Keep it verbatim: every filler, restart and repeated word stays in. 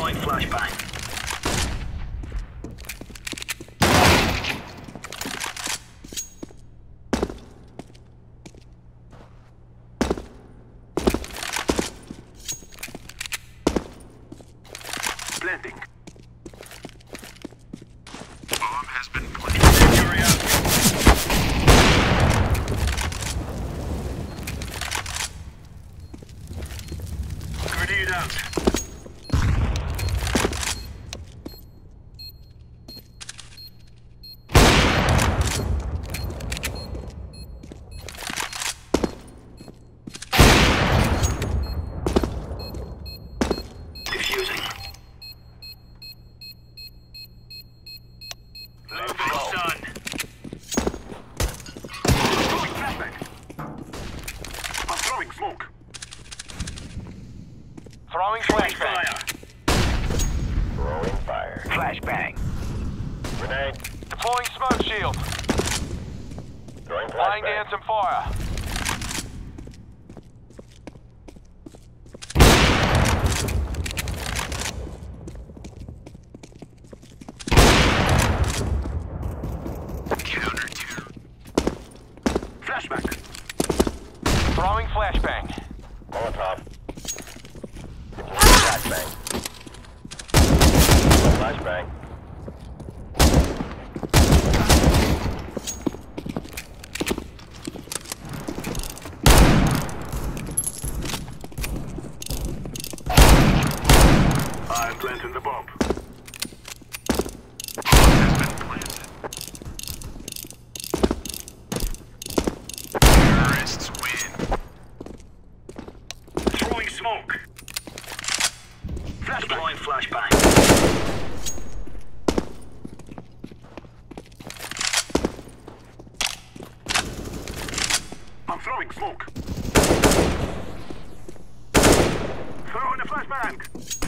Deploying flashbang. Blending. Bomb has been planted. Incendiary out. Grenade out. Throwing flashbang. Throwing fire. Flashbang. Grenade. Deploying smoke shield. Throwing Laying flashbang. down some fire. Counter two. Flashbang. Throwing flashbang. Molotov. Flashbang. Flashbang. I'm planting the bomb. Terrorists win. Throwing smoke. Flashbang. Deploying flashbang. I'm throwing smoke. Throwing a flashbang.